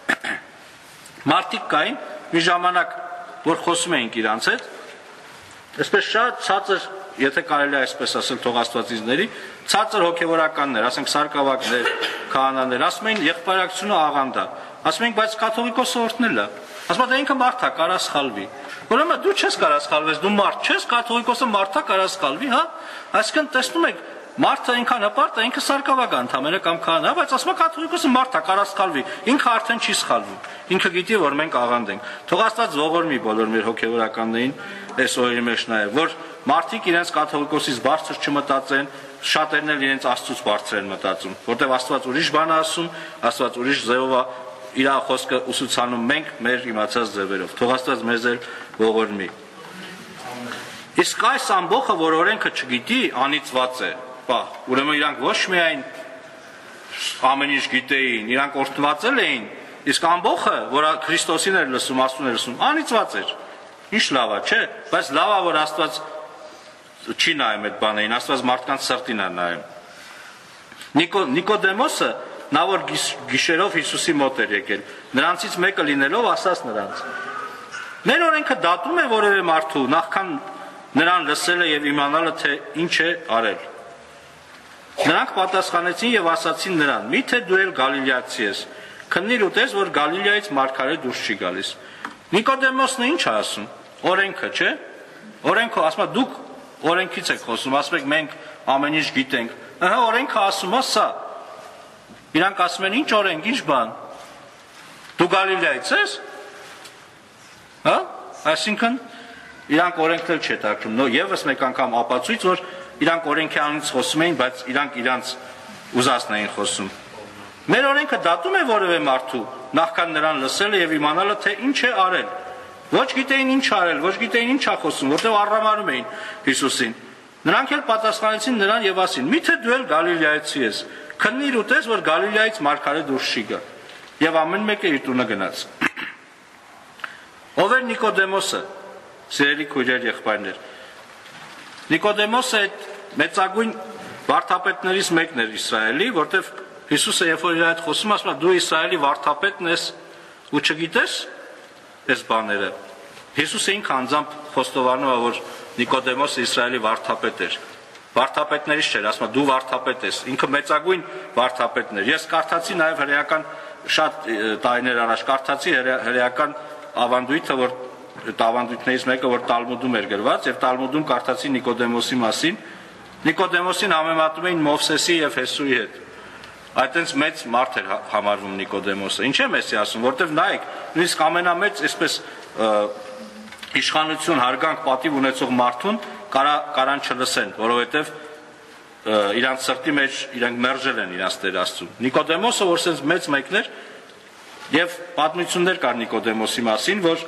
Speaker 1: մարդիկ կային մի ժամանակ, որ խոսում էինք իրանց հետ, այսպես շատ ցածր, եթե կարելի է այսպես ասել թող աստվածիների, ցածր հոգևորականներ, ասենք սարկավակներ, քահանաներ, ասում էին եղբայրակցությունը աղանդ է։ Ասում ենք, բայց կաթողիկոսը օրհնել է։ Ասում է ինքը մարդ է, կարա սխալվի։ Ուրեմն դու չես կարա սխալվես, դու մարդ չես, կաթողիկոսը մարդ է, կարա սխալվի, հա։ Այսինքն տեսնում եք, մարդը ինքան հպարտ է, ինքը սարկավական ընդհանրապես կամ քահանա, բայց ասում է կաթողիկոսը մարդ է, կարա սխալվի, ինքը արդեն չի սխալվում։ Ինքը գիտի, որ մենք աղանդ ենք։ Թող Աստված ողորմի բոլոր մեր հոգևորականներին այս օրերի մեջ նաև, որ մարդիկ իրենց կաթողիկոսից բարձր չմտածեն, շատերն էլ իրենց Աստծուց բարձր են մտածում, որտեղ Աստված ուրիշ բան է ասում, Աստված ուրիշ ձևով է իր խոսքը ուսուցանում, մենք մեր իմացած ձևերով։ Թող Աստված մեզ էլ ողորմի։ Իսկ այս ամբողջը, որ օրենքը չգիտի, անիծված է։ Ուրեմն իրանք ոչ միայն ամեն ինչ գիտեին, իրանք օրհնված էին, իսկ ամբողջը, որ Քրիստոսին էր լսում, Աստծուն էր լսում, անիծված էր։ Ինչ լավ է, չէ՞, բայց լավ է, որ Աստված չի նայում այդ բաներին, Աստված մարդկանց սրտին է նայում։ Նիկոդեմոսը, նա որ գիշերով Հիսուսի մոտ էր եկել, նրանցից մեկը լինելով ասաց նրանց. Մեր օրենքը դատում է որևէ մարդու նախքան նրան լսելը եւ իմանալը թե ինչ է արել։ Նրանք պատասխանեցին եւ ասացին նրան. Միթե դու էլ Գալիլեացի ես, քննիր ուտես, որ Գալիլեայից մարգարե դուրս չի գալիս։ Նիկոդեմոսն ինչ է ասում։ Օրենքը, չէ՞։ Օրենքը ասում է դուք օրենքից եք խոսում, ասում եք մենք ամեն ինչ գիտենք։ Ահա օրենքը ասում է սա։ Իրանք ասում են ինչ օրենք, ինչ բան։ Դու Գալիլեայից ես։ Հա? Այսինքն իրանք օրենքն չէ դակում։ Նո եւս մեկ անգամ ապացույց, որ իրանք օրենքի անունից խոսում էին, բայց իրանք իրանց ուզածն էին խոսում։ Մեր օրենքը դատում է որևէ մարդու նախքան նրան լսելը եւ իմանալը թե ինչ է արել։ Ոչ գիտեին ինչ արել, ոչ գիտեին ինչ է խոսում, որտեղ առամարում էին Հիսուսին։ Նրանք էլ պատասխանեցին նրան եւ ասին. Միթե դու էլ Գալիլեայցի ես, քննիր ուտես, որ Գալիլեայից մարգարե դուրս չի գա։ Եվ ամեն մեկը իր տունը գնաց։ Ով էր Նիկոդեմոսը, սիրելի քույրեր, եղբայրներ։ Նիկոդեմոսը այդ մեծագույն վարդապետներից մեկն էր Իսրայելի, որտեղ Հիսուսը երբ որ իր հետ խոսում ասում է դու Իսրայելի վարդապետն ես ու չգիտես այս բաները։ Հիսուսը ինքը անձամբ խոստովանում է, որ Նիկոդեմոսը Իսրայելի վարդապետ էր։ Վարդապետներից չէր, ասում է դու վարդապետ ես, ինքը մեծագույն վարդապետն էր։ Ես կարդացի նաև հրեական շատ տարիներ առաջ կարդացի հրեական ավանդույթը, որ ավանդույթներից մեկը, որ Տալմուդում էր գրված, եւ Տալմուդում կարդացի Նիկոդեմոսի մասին։ Նիկոդեմոսին համեմատում էին Մովսեսի եւ Հեսուի հետ։ Այդտենց մեծ մարդ էր համարվում Նիկոդեմոսը։ Ինչ է մեսի ասում, որտեվ նայեք, նույնիսկ ամենամեծ այսպես իշխանություն, հարգանք, պատիվ ունեցող մարդուն կարան չլսեն, որովհետև իրանց սրտի մեջ իրանք մերժել են իրանց Տեր Աստծուն։ Նիկոդեմոսը, որ sense մեծ մեկն էր, եւ պատմություններ կար Նիկոդեմոսի մասին, որ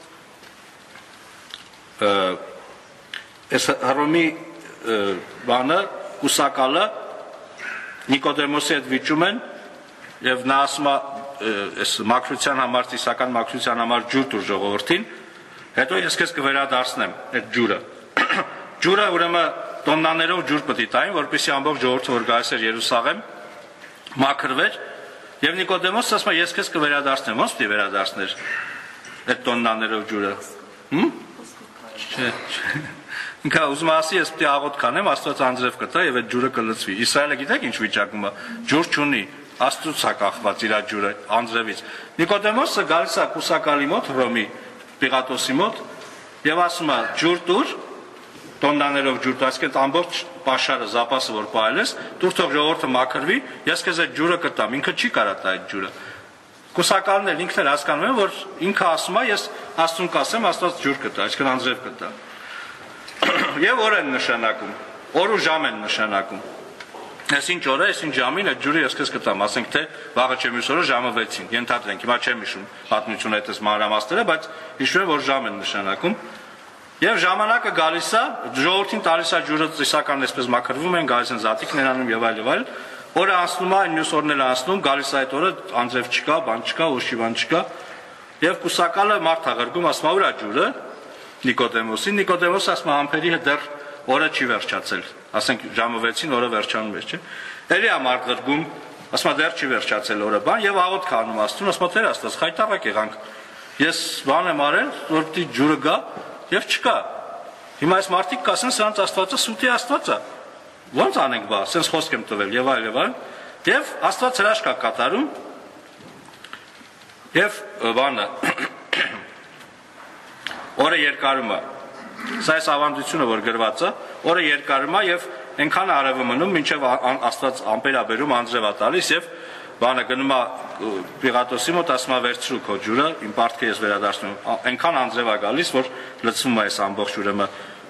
Speaker 1: այս Հռոմի բանը կուսակալը Նիկոդեմոսի հետ վիճում են եւ նա ասում է այս մաքրության համար, իսական մաքրության համար ջուր տուր ժողովրդին, հետո ես քեզ կվերադարձնեմ այդ ջուրը։ Ջուրը ուրեմն տոննաներով ջուր պետք է տային, որպեսզի ամբողջ ժողովուրդը, որ գալիս էր Երուսաղեմ, մաքրվեր, եւ Նիկոդեմոսը ասում է ես քեզ կվերադարձնեմ, ո՞նց պիտի վերադարձներ այդ տոննաներով ջուրը։ Չէ։ Ինքը ուզում ասի ես պիտի աղոտ կանեմ, Աստված անձրև կտա եւ այդ ջուրը կլցվի։ Իսրայելը գիտեք ինչ վիճակում է։ Ջուր չունի, Աստծուց է կախված իր ջուրը անձրևից։ Նիկոդեմոսը գալիս է կուսակալի մոտ, Հռոմի Պիղատոսի մոտ եւ ասում է ջուր տուր, տոննաներով ջուր տա, այսինքն ամբողջ պաշարը, զապասը որ պահել ես, դուր թող ժողովուրդը մաքրվի, ես քեզ այդ ջուրը կտամ, ինքը չի կարա տա այդ ջուրը։ Կուսակալն էլ ինքն էլ հասկանում է, որ ինքը ասում է, ես Աստծուն կասեմ, Աստված ջուր կտա, այսինքն անձրև կտա։ Եվ օր են նշանակում, օր ու ժամ են նշանակում։ Այս ինչ օր է, այս ինչ ժամին այդ ջուրը ես քեզ կտամ, ասենք թե վաղը չէ մյուս օրը ժամը 6-ին, ենթադրենք, հիմա չեմ հիշում պատմությունը այդպես մանրամասները, բայց հիշում եմ, որ ժամ են նշանակում։ Եվ ժամանակը գալիս է, ժողովրդին տալիս է ջուրը, ծիսականն այսպես մաքրվում են, գալիս են զատիկներ անում եւ այլ։ Օրը անցնում է, մյուս օրն էլ անցնում, գալիս է այդ օրը, անձրև չկա, բան չկա, ոչի բան չկա։ Եվ կուսակալը մարդ աղրգում, ասում է՝ «Ուր է ջուրը»։ Նիկոդեմոսին, Նիկոդեմոսը ասում է՝ «Ամփերի հետ դեռ օրը չի վերջացել»։ Ասենք ժամը 6-ին օրը վերջանում է, չէ՞։ Էլի է մարդ աղրգում, ասում է՝ «Դեռ չի վերջացել օրը», բան, եւ աղոթք անում Աստծուն, ասում է՝ «Տեր Աստված, խայտարակ եղանք։ Ես բան եմ արել, որ դի ջուրը գա, եւ չկա։ Հիմա այս մարդիկ կասեն, սրանց Աստվածը սուտի Աստված է։ Ոնց անենք բա, sense խոսք եմ տվել եւ այլ։ Եվ Աստված հրաշք է կատարում։ Եվ բանը օրը երկարում է։ Սա այս ավանդությունը, որ գրված է, օրը երկարում է եւ այնքան արևը մնում, մինչեւ Աստված ամպեր է բերում, անձրև է տալիս եւ բանը գնում է Պիղատոսի մոտ, ասում է՝ «Վերցրու քո ջուրը, իմ պարտքը ես վերադարձնում եմ»։ Այնքան անձրև է գալիս, որ լցվում է այս ամբողջ ուրեմն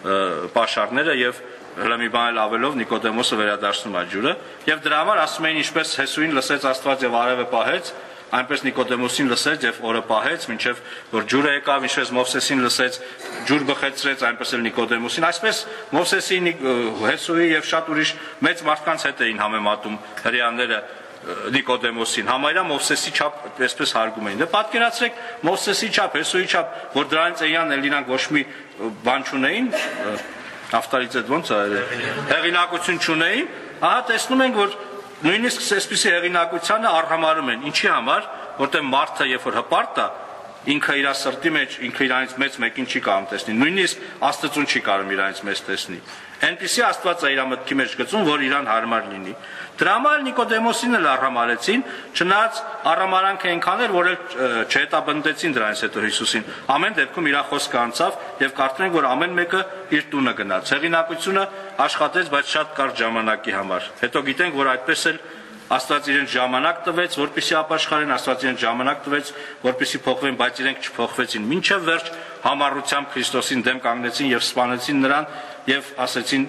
Speaker 1: պաշարները եւ հələ մի բան էլ ավելով Նիկոդեմոսը վերադարձնում է ջուրը եւ դրա համար ասում էին ինչպես Հեսուին լսեց Աստված եւ արևը պահեց, այնպես Նիկոդեմոսին լսեց եւ օրը պահեց, մինչեւ որ ջուրը եկավ, ինչպես Մովսեսին լսեց, ջուր բխեցրեց, այնպես էլ Նիկոդեմոսին, այսպես Մովսեսի, Հեսուի եւ շատ ուրիշ մեծ մարդկանց հետ էին համեմատում հрьяաները Նիկոդեմոսին, համարյա Մովսեսի չափ այսպես հարգում էին։ Դե պատկերացրեք Մովսեսի չափ, Հեսուի չափ, որ դրանից էյան էլ իրանք ոչ մի բան չունեին, ավտարից այդ ոնց է, հեղինակություն չունեին, ահա տեսնում ենք, որ նույնիսկ այսպիսի հեղինակությանը արհամարում են, ինչի համար, որտեղ մարդը երբ որ հպարտ է, ինքը իր սրտի մեջ, ինքը իրանից մեծ մեկին չի կարող տեսնի, նույնիսկ Աստծուն չի կարող իրանից մեծ տեսնի։ Այնպիսի Աստված է իր մտքի մեջ գծում, որ իրան հարմար լինի։ Դրա համար Նիկոդեմոսին էլ արհամարեցին, չնայած արհամարանքը այնքան էր, որ չհետաբնդեցին դրանից հետո Հիսուսին։ Ամեն դեպքում իր խոսքը անցավ եւ կարծում ենք, որ ամեն մեկը իր տունը գնաց։ Հեղինակությունը աշխատեց, բայց շատ կարճ ժամանակի համար։ Հետո գիտենք, որ այդպես էլ Աստված իրեն ժամանակ տվեց, որպեսզի ապաշխարեն, Աստված իրեն ժամանակ տվեց, որպեսզի փոխվեն, բայց իրենք չփոխվեցին։ Մինչև վերջ համառությամբ Քրիստոսին դեմ կանգնեցին եւ սպանեցին նրան եւ ասեցին,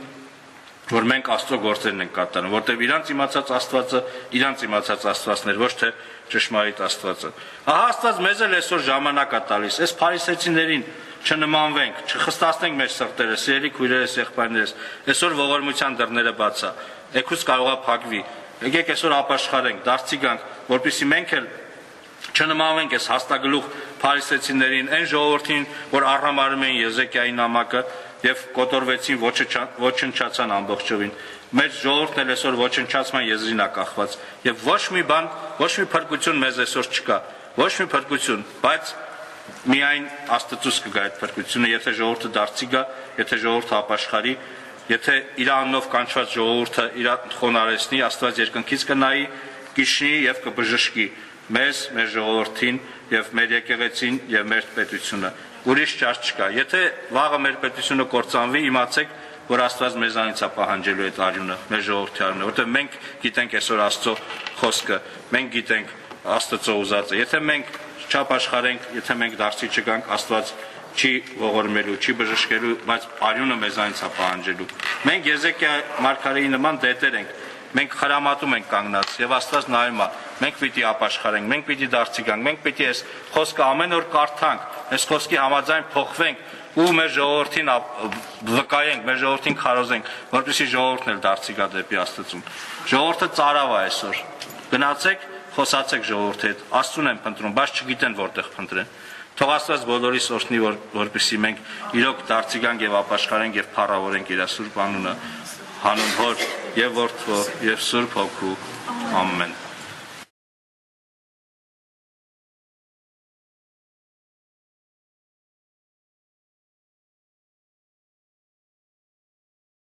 Speaker 1: որ մենք Աստծո գործերն ենք կատարում, որտեղ իրանց իմացած Աստվածը, իրանց իմացած Աստվածն էր, ոչ թե ճշմարիտ Աստվածը։ Ահա Աստված մեզ էլ այսօր ժամանակ է տալիս, այս փարիսեցիներին չնմանվենք, չխստացնենք մեր սրտերը, սիրելի քույրերս, եղբայրներս, այսօր ողորմության դռները բաց է, եկուց կարող է փակվի։ Եկեք այսօր ապաշխարենք, դարձի գանք, որպեսզի մենք էլ չնմանվենք այս հաստագլուխ փարիսեցիներին, այն ժողովրդին, որ արհամարում էին Եզեկիայի նամակը եւ կոտորվեցին, ոչնչացան ամբողջովին։ Մեր ժողովուրդն էլ այսօր ոչնչացման եզրին է կախված եւ ոչ մի բան, ոչ մի փրկություն մեզ այսօր չկա, ոչ մի փրկություն, բայց միայն Աստծուց կգա այդ փրկությունը, եթե ժողովուրդը դարձի գա, եթե ժողովուրդը ապաշխարի, եթե իր անունով կանչված ժողովուրդը իր խոնարհեցնի, Աստված երկնքից կնայի, կիշխնի եւ կբժշկի մեզ, մեր ժողովրդին եւ մեր եկեղեցին եւ մեր պետությունը։ Ուրիշ ճար չկա։ Եթե վաղը մեր պետությունը կործանվի, իմացեք, որ Աստված մեզանից է պահանջելու այդ արյունը, մեր ժողովրդի արյունը, որտեղ մենք գիտենք այսօր Աստծո խոսքը, մենք գիտենք Աստծո ուզածը։ Եթե մենք չապաշխարենք, եթե մենք դարձի չգանք, Աստված չի ողորմելու, չի բժշկելու, բայց արյունը մեզանից է պահանջելու։ Մենք Եզեկիա մարգարեի նման դետեր ենք, մենք խրամատում ենք կանգնած եւ Աստված նայում է։ Մենք պիտի ապաշխարենք, մենք պիտի դարձի գանք, մենք պիտի այս խոսքը ամեն օր կարդանք, այս խոսքի համաձայն փոխվենք ու մեր ժողովրդին վկայենք, մեր ժողովրդին քարոզենք, որպեսզի ժողովուրդն էլ դարձի գա դեպի Աստծուն։ Ժողովուրդը ծարավ է այսօր։ Գնացեք, խոսացեք ժողովրդի հետ, Աստծուն են փնտրում, բայց չգիտեն որտեղ փնտրեն։ Թող Աստված բոլորիս օրհնի, որպեսզի մենք իրոք դարձի գանք եւ ապաշխարենք եւ փառավորենք իր սուրբ անունը, հանուն Հոր եւ Որդու եւ Սուրբ Հոգու։ Ամեն։